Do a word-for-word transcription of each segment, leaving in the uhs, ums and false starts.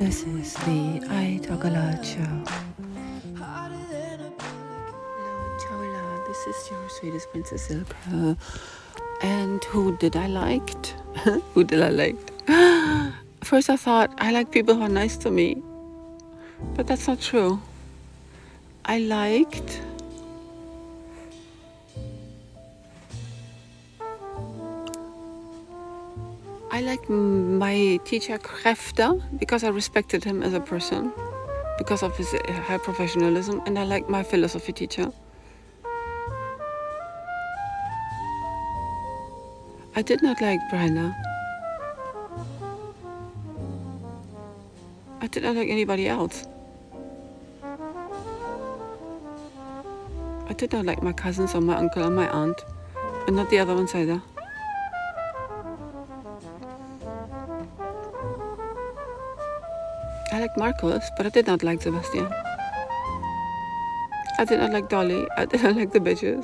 This is the I Talk a Lot show. Hello, Chola. This is your sweetest Princess Silka. And who did I liked? who did I liked? First I thought I like people who are nice to me. But that's not true. I liked I like my teacher Kräfter because I respected him as a person, because of his high professionalism, and I like my philosophy teacher. I did not like Brenner. I did not like anybody else. I did not like my cousins or my uncle or my aunt, and not the other ones either. I liked Marcus, but I did not like Sebastian. I did not like Dolly. I did not like the bitches.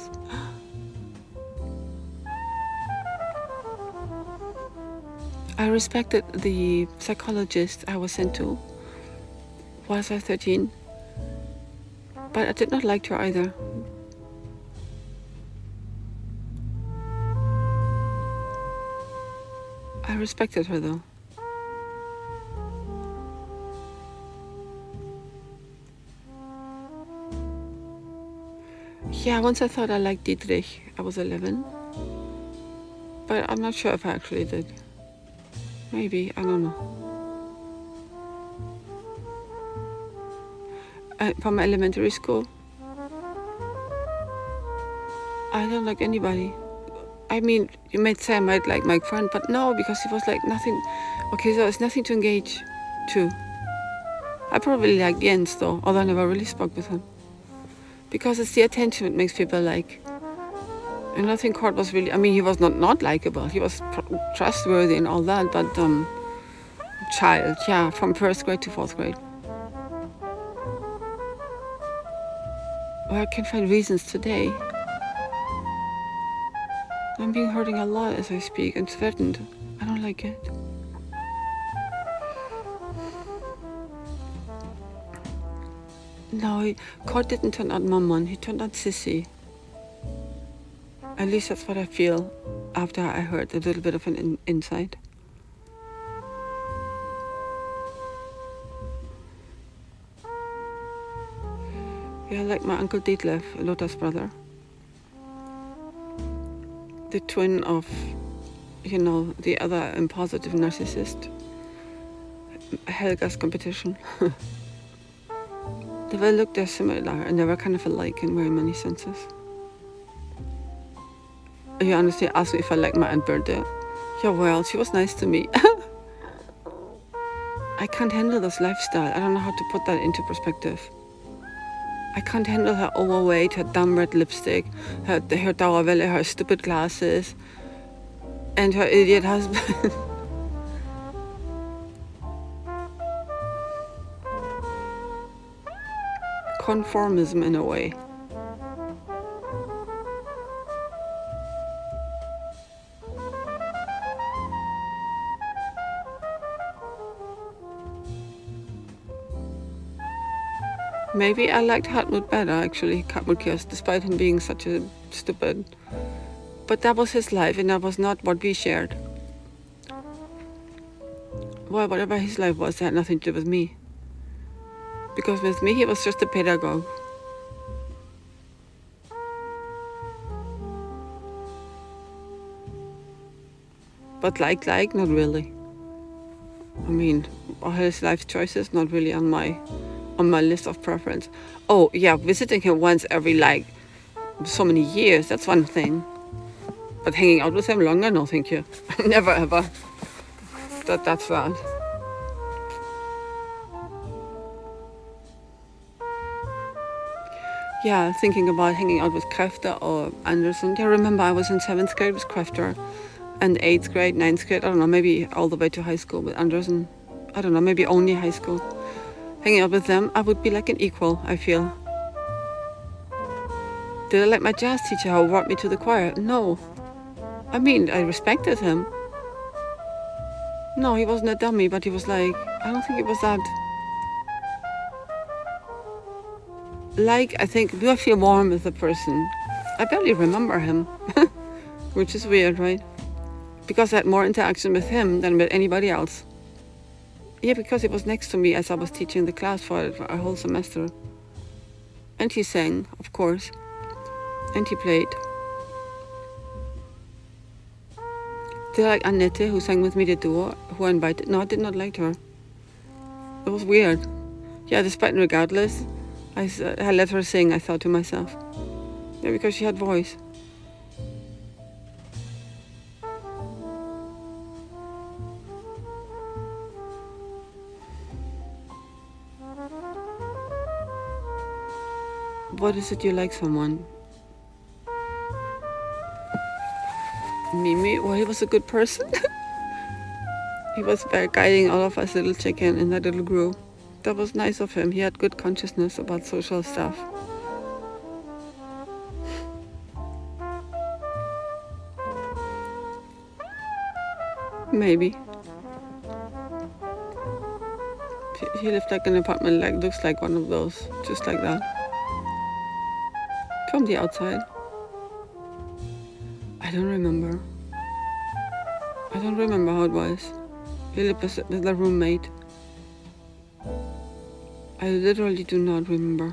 I respected the psychologist I was sent to whilst I was thirteen, but I did not like her either. I respected her though. Yeah, once I thought I liked Dietrich. I was eleven. But I'm not sure if I actually did. Maybe, I don't know. Uh, from elementary school, I don't like anybody. I mean, you might say I might like my friend, but no, because he was like nothing. Okay, so there's nothing to engage to. I probably liked Jens though, although I never really spoke with him. Because it's the attention that makes people like. And I think Kurt was really, I mean, he was not not likable. He was trustworthy and all that, but um, child, yeah, from first grade to fourth grade. Well, I can find reasons today. I'm being hurting a lot as I speak and threatened. I don't like it. No, he, Kurt didn't turn out Mammon, he turned out Sissy. At least that's what I feel after I heard a little bit of an in insight. Yeah, like my uncle Detlef, Lotta's brother. The twin of, you know, the other impositive narcissist. Helga's competition. They all looked they're similar and they were kind of alike in very many senses. You honestly asked me if I liked my Aunt Bertha. Yeah, well, she was nice to me. I can't handle this lifestyle. I don't know how to put that into perspective. I can't handle her overweight, her dumb red lipstick, her, her Dauerwelle, her stupid glasses, and her idiot husband. Conformism in a way. Maybe I liked Hartmut better, actually, Hartmut Kirst, despite him being such a stupid. But that was his life, and that was not what we shared. Well, whatever his life was, it had nothing to do with me. Because with me, he was just a pedagogue. But like, like, not really. I mean, all his life choices, not really on my, on my list of preference. Oh, yeah, visiting him once every, like, so many years, that's one thing. But hanging out with him longer, no, thank you. Never, ever. That, that's that. Yeah, thinking about hanging out with Kräfter or Anderson. Yeah, remember I was in seventh grade with Kräfter and eighth grade, ninth grade, I don't know, maybe all the way to high school with Anderson. I don't know, maybe only high school. Hanging out with them, I would be like an equal, I feel. Did I like my jazz teacher who brought me to the choir? No. I mean, I respected him. No, he wasn't a dummy, but he was like, I don't think it was that. Like, I think, do I feel warm with the person? I barely remember him, which is weird, right? Because I had more interaction with him than with anybody else. Yeah, because he was next to me as I was teaching the class for, for a whole semester. And he sang, of course. And he played. Did I like Annette, who sang with me the duo, who I invited? No, I did not like her. It was weird. Yeah, despite and regardless, I, I let her sing, I thought to myself. Yeah, because she had voice. What is it you like someone? Mimi, well, he was a good person. He was there guiding all of us little chicken in that little group. That was nice of him. He had good consciousness about social stuff. Maybe. He lived like an apartment, like looks like one of those, just like that. From the outside. I don't remember. I don't remember how it was. He lived with a roommate. I literally do not remember.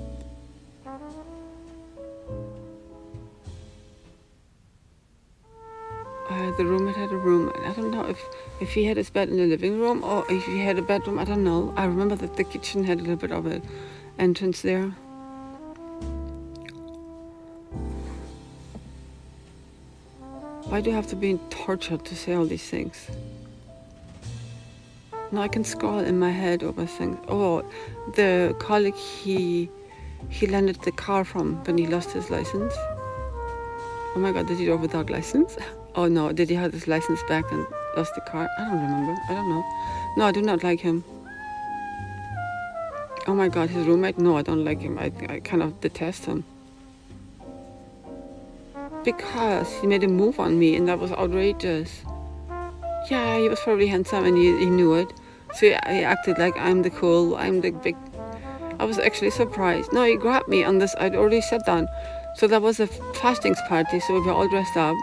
Uh, the roommate had a room. I don't know if, if he had his bed in the living room or if he had a bedroom. I don't know. I remember that the kitchen had a little bit of an entrance there. Why do you have to be tortured to say all these things? Now I can scroll in my head over things. Oh, the colleague he he landed the car from when he lost his license. Oh my God, did he drive without license? Oh no, did he have his license back and lost the car? I don't remember. I don't know. No, I do not like him. Oh my God, his roommate? No, I don't like him. I, I kind of detest him. Because he made a move on me and that was outrageous. Yeah, he was probably handsome and he, he knew it. So he, he acted like I'm the cool, I'm the big... I was actually surprised. No, he grabbed me on this, I'd already sat down. So that was a fastings party, so we were all dressed up.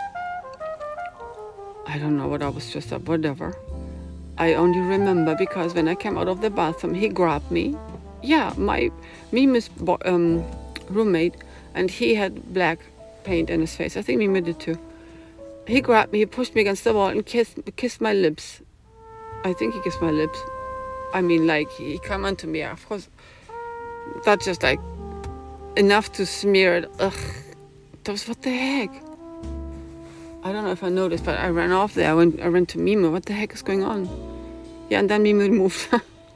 I don't know what I was dressed up, whatever. I only remember because when I came out of the bathroom, he grabbed me. Yeah, my Mimi's um, roommate, and he had black paint in his face. I think Mimi did too. He grabbed me, he pushed me against the wall and kissed, kissed my lips. I think he kissed my lips. I mean, like, he came onto me, of course. That's just like enough to smear it. Ugh. That was, what the heck? I don't know if I noticed, but I ran off there. I went, I ran to Mimi. What the heck is going on? Yeah, and then Mimi moved.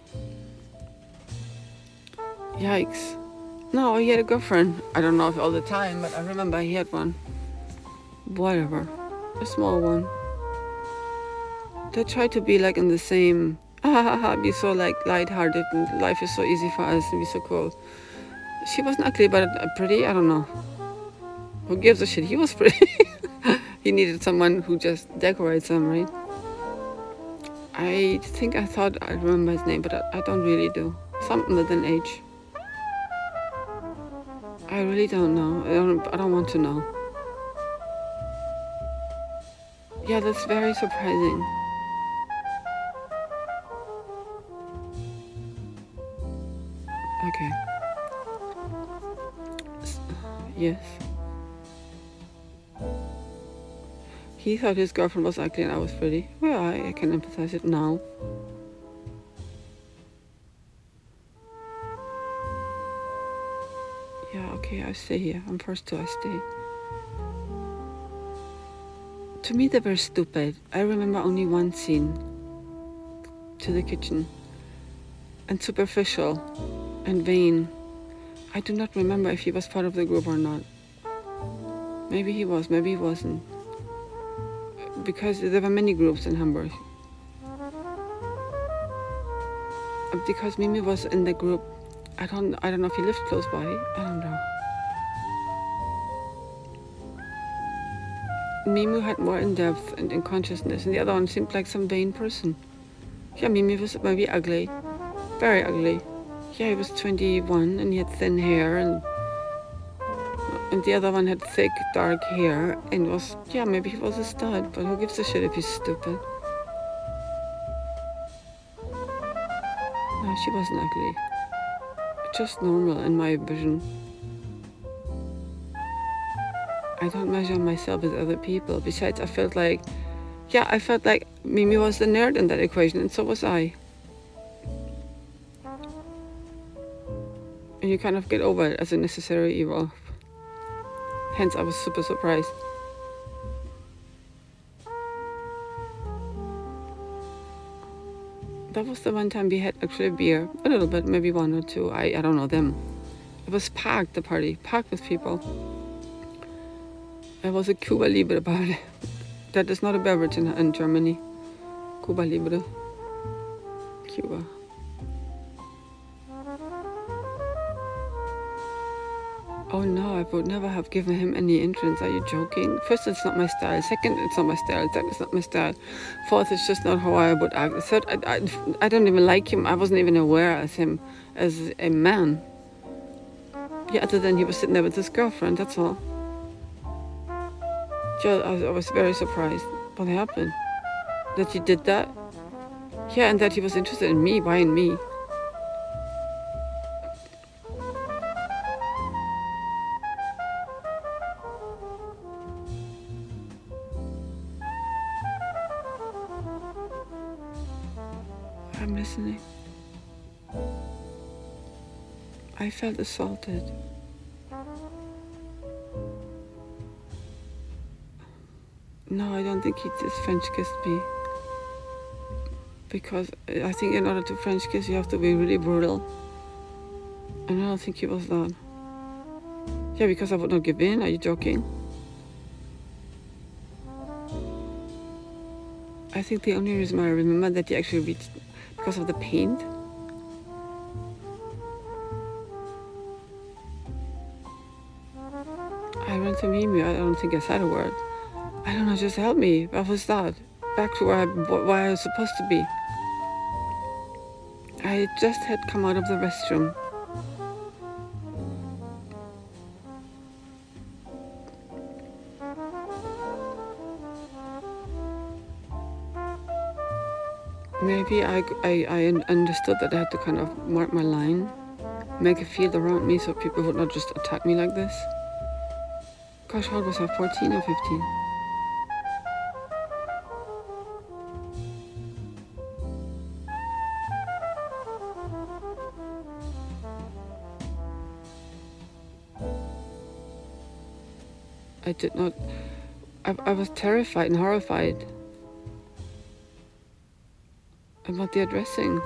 Yikes. No, he had a girlfriend. I don't know if all the time, but I remember he had one. Whatever. A small one. They try to be like in the same, ah ha ha ha, be so like lighthearted and life is so easy for us and be so cool. She wasn't ugly, but pretty, I don't know. Who gives a shit? He was pretty. He needed someone who just decorates him, right? I think I thought I remember his name, but I, I don't really do. Something with an H. I really don't know. I don't, I don't want to know. Yeah, that's very surprising. Okay. Yes. He thought his girlfriend was ugly and I was pretty. Well, I, I can empathize it now. Yeah, okay, I stay here. I'm forced to, I stay. To me, they were stupid. I remember only one scene. To the kitchen. And superficial. And vain. I do not remember if he was part of the group or not. Maybe he was, maybe he wasn't. Because there were many groups in Hamburg. Because Mimi was in the group. I don't I don't know if he lived close by. I don't know. Mimi had more in depth and in consciousness, and the other one seemed like some vain person. Yeah, Mimi was maybe ugly, very ugly. Yeah, he was twenty-one and he had thin hair, and and the other one had thick, dark hair, and was, yeah, maybe he was a stud, but who gives a shit if he's stupid? No, she wasn't ugly. Just normal in my vision. I don't measure myself with other people. Besides, I felt like, yeah, I felt like Mimi was the nerd in that equation, and so was I. And you kind of get over it as a necessary evil. Hence, I was super surprised. That was the one time we had actually beer. A little bit, maybe one or two. I, I don't know them. It was packed, the party. Packed with people. There was a Cuba Libre about it. That is not a beverage in, in Germany. Cuba Libre. Cuba. Oh no, I would never have given him any entrance. Are you joking? First, it's not my style. Second, it's not my style. Third, it's not my style. Fourth, it's just not how I would act. Third, I, I, I don't even like him. I wasn't even aware as him as a man. Yeah, other than he was sitting there with his girlfriend, that's all. Yeah, I was, I was very surprised. What happened? That he did that? Yeah, and that he was interested in me. Why in me? I'm listening. I felt assaulted. No, I don't think he just French kissed me. Because I think in order to French kiss, you have to be really brutal. And I don't think he was that. Yeah, because I would not give in. Are you joking? I think the only reason I remember that he actually reached because of the paint. I ran to Mimi. I don't think I said a word. I don't know, just help me. What was that? Back to where I, where I was supposed to be. I just had come out of the restroom. Maybe I, I, I understood that I had to kind of mark my line, make a field around me so people would not just attack me like this. Gosh, how old was I, fourteen or fifteen? I did not, I, I was terrified and horrified about the addressing.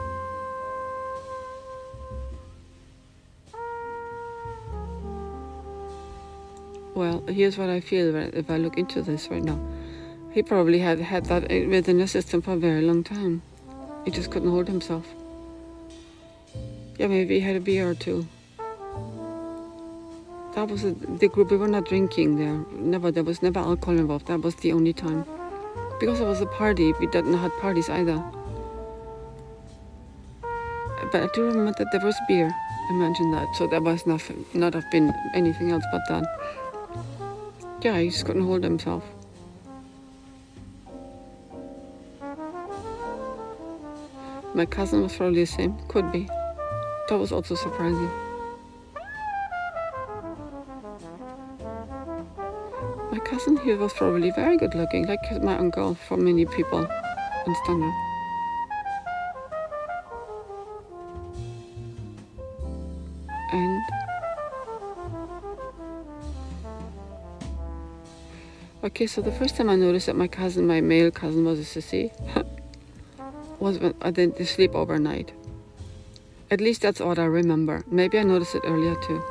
Well, here's what I feel if I look into this right now. He probably had had that within the system for a very long time. He just couldn't hold himself. Yeah, maybe he had a beer or two. That was a, the group. We were not drinking there. Never. There was never alcohol involved. That was the only time. Because it was a party. We didn't have parties either. But I do remember that there was beer. Imagine that. So there must not not have been anything else but that. Yeah, he just couldn't hold himself. My cousin was probably the same. Could be. That was also surprising. My cousin, he was probably very good looking, like my uncle for many people in Standard. And okay, so the first time I noticed that my cousin, my male cousin, was a sissy was when I did the sleep overnight. At least that's what I remember. Maybe I noticed it earlier too.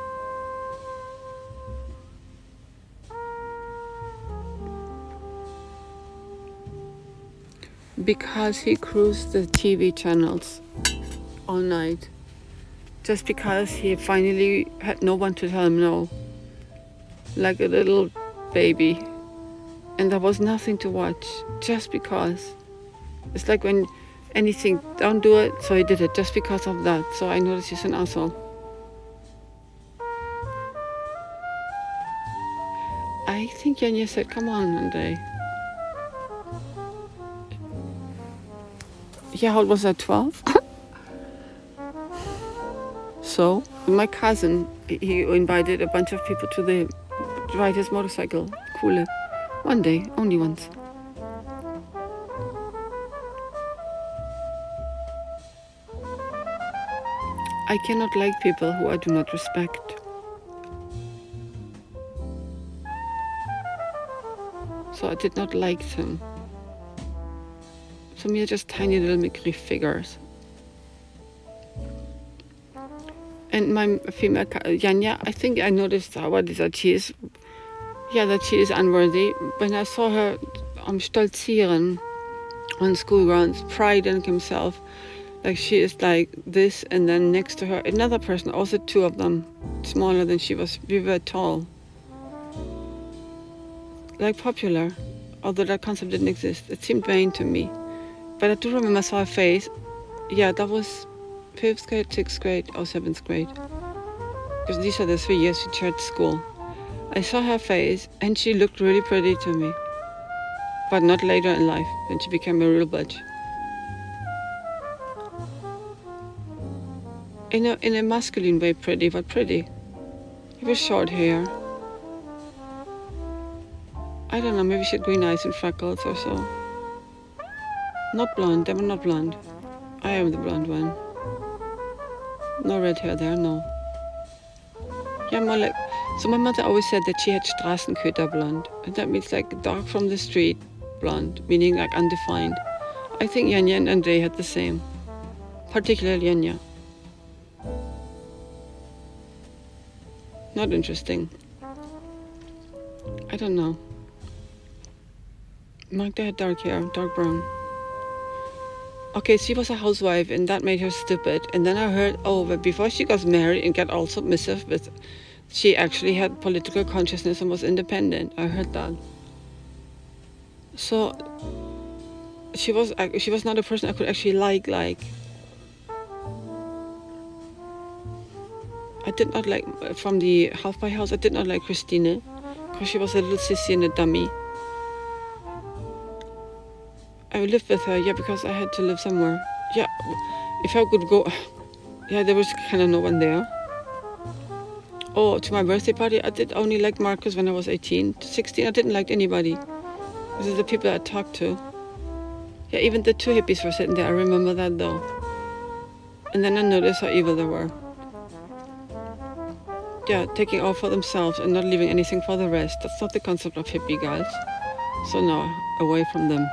Because he cruised the T V channels all night. Just because he finally had no one to tell him no. Like a little baby. and there was nothing to watch, just because. It's like when anything, don't do it, so he did it just because of that. So I noticed he's an asshole. I think Yanya said, come on, one day. Yeah, how old was I, twelve? So, my cousin, he invited a bunch of people to the ride his motorcycle. Cool. One day, only once. I cannot like people who I do not respect. So I did not like them. To me, they're just tiny little McGriff figures. And my female, Yanya, I think I noticed how what is that she is, yeah, that she is unworthy. When I saw her um, stolzieren on school grounds, priding himself, like she is like this, and then next to her, another person, also two of them, smaller than she was, we were tall. Like popular, although that concept didn't exist. It seemed vain to me. But I do remember I saw her face. Yeah, that was fifth grade, sixth grade, or seventh grade. Because these are the three years she shared school. I saw her face, and she looked really pretty to me. But not later in life, when she became a real bitch. In a, in a masculine way pretty, but pretty. It was short hair. I don't know, maybe she had green eyes and freckles or so. Not blonde, they were not blonde. I am the blonde one. No red hair there, no. Yeah, more like, so my mother always said that she had Straßenköter blonde. And that means like dark from the street blonde, meaning like undefined. I think Yanya and Andre had the same. Particularly Yanya. Not interesting. I don't know. Magda had dark hair, dark brown. Okay, she was a housewife and that made her stupid. And then I heard, oh, but before she got married and got all submissive, but she actually had political consciousness and was independent. I heard that. So she was she was not a person I could actually like, like. I did not like, from the Half by House, I did not like Christine, because she was a little sissy and a dummy. I lived with her, yeah, because I had to live somewhere. Yeah, if I could go, yeah, there was kind of no one there. Oh, to my birthday party, I did only like Marcus when I was eighteen. To sixteen, I didn't like anybody. These are the people I talked to. Yeah, even the two hippies were sitting there, I remember that though. And then I noticed how evil they were. Yeah, taking all for themselves and not leaving anything for the rest. That's not the concept of hippie guys. So no, away from them.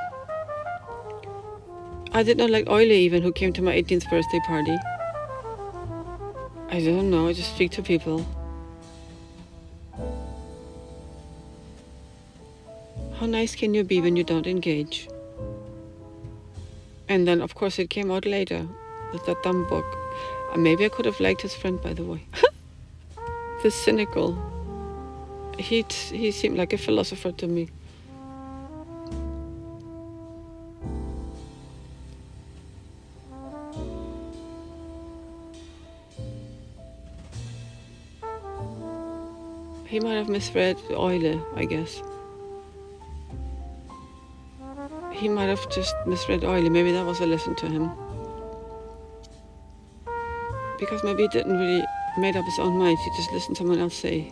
I did not like Oile even, who came to my eighteenth birthday party. I don't know, I just speak to people. How nice can you be when you don't engage? And then, of course, it came out later, with that dumb book. Uh, maybe I could have liked his friend, by the way. The cynical. He, he seemed like a philosopher to me. He might have misread Oile, I guess. He might have just misread Oile. Maybe that was a lesson to him. Because maybe he didn't really made up his own mind. He just listened to someone else say.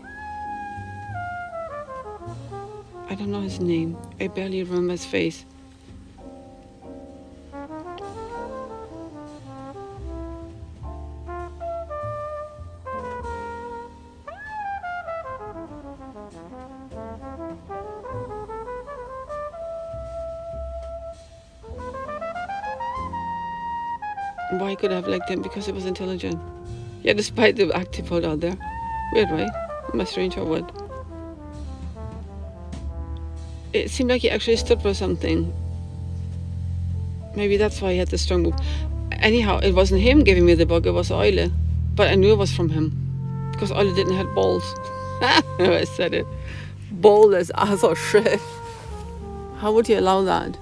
I don't know his name. I barely remember his face. Why could I have liked him? Because he was intelligent. Yeah, despite the active hold out there. Weird, right? Am I strange or what? It seemed like he actually stood for something. Maybe that's why he had the strong move. Anyhow, it wasn't him giving me the book, it was Oile. But I knew it was from him. Because Oile didn't have balls. I said it. Bold as ass or shit. How would you allow that?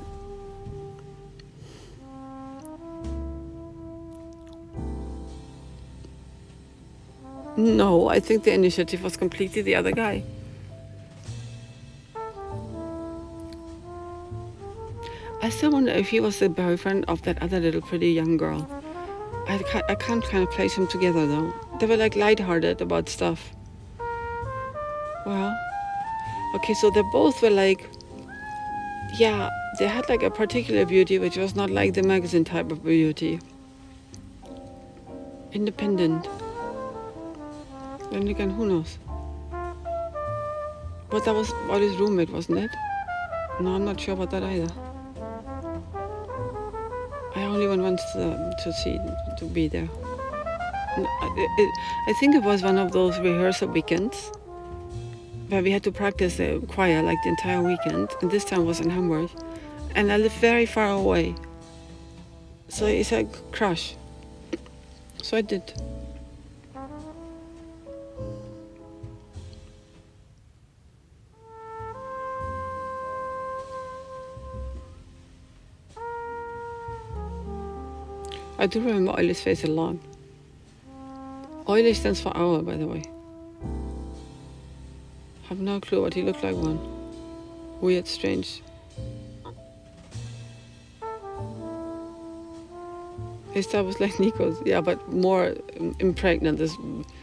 No, I think the initiative was completely the other guy. I still wonder if he was the boyfriend of that other little pretty young girl. I can't, I can't kind of place them together though. They were like lighthearted about stuff. Well, okay, so they both were like, yeah, they had like a particular beauty which was not like the magazine type of beauty. Independent. Then again, who knows? But that was Ollie's roommate, wasn't it? No, I'm not sure about that either. I only went once to, to see, to be there. It, it, I think it was one of those rehearsal weekends where we had to practice the choir like the entire weekend, and this time was in Hamburg. And I lived very far away. So it's a crush. So I did. I do remember Ollie's face a lot. Ollie stands for owl, by the way. Have no clue what he looked like one. Weird, strange. His style was like Nico's, yeah, but more impregnant. This.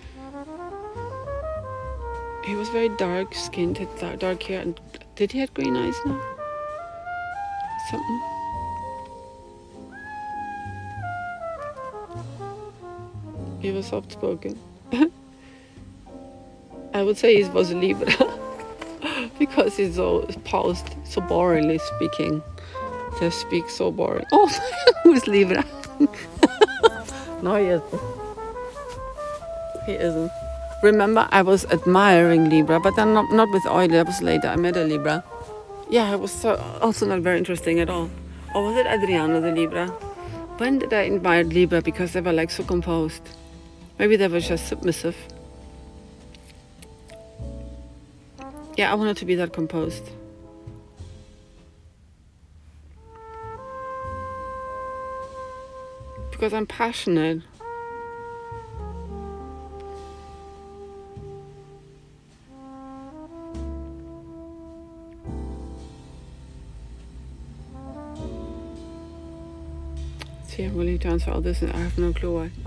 He was very dark skinned, had dark hair, and did he have green eyes now? Something. He was soft spoken. I would say he was a Libra because he's so paused, so boringly speaking. Just speak so boring. Oh, who's Libra? No, he isn't. He isn't. Remember, I was admiring Libra, but then not, not with Ollie. That was later. I met a Libra. Yeah, it was so, also not very interesting at all. Or was it Adriano, the Libra? When did I admire Libra? Because they were like so composed. Maybe they were just submissive. Yeah, I wanted to be that composed. Because I'm passionate. See, I'm willing to answer all this and I have no clue why.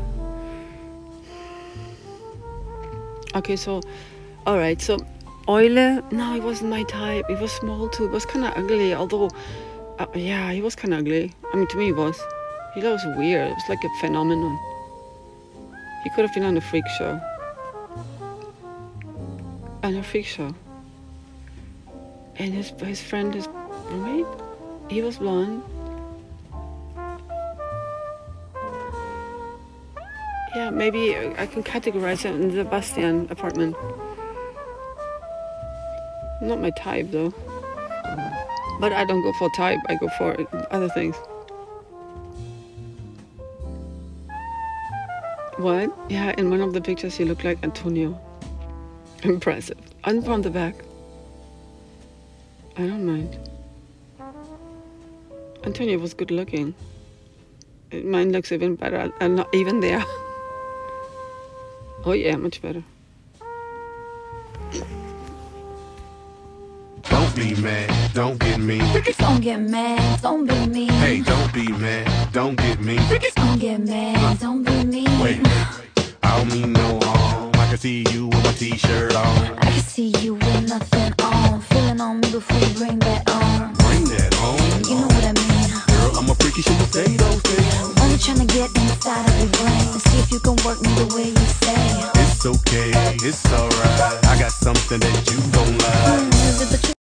Okay, so, alright, so Olle, no, he wasn't my type. He was small too. He was kind of ugly, although, uh, yeah, he was kind of ugly. I mean, to me, he was. He was weird. It was like a phenomenon. He could have been on a freak show. On a freak show. And his his friend, his roommate, he was blonde. Yeah, maybe I can categorize it in the Bastian apartment. Not my type though. But I don't go for type, I go for other things. What? Yeah, in one of the pictures he looked like Antonio. Impressive. And from the back. I don't mind. Antonio was good looking. Mine looks even better, and not even there. Oh yeah, much better. Don't be mad, don't get me. Don't get mad, don't be me. Hey, don't be mad, don't get me. Don't get mad, don't be me. Wait, I don't mean no harm. I can see you with my t-shirt on. I can see you with nothing on. Feeling on me before you bring that on. Bring that on. You know what I mean. Girl, I'm a freaky shit to say those things. Only trying to get inside of your brain and see if you can work me the way you say. It's okay, it's alright. I got something that you don't like. Mm,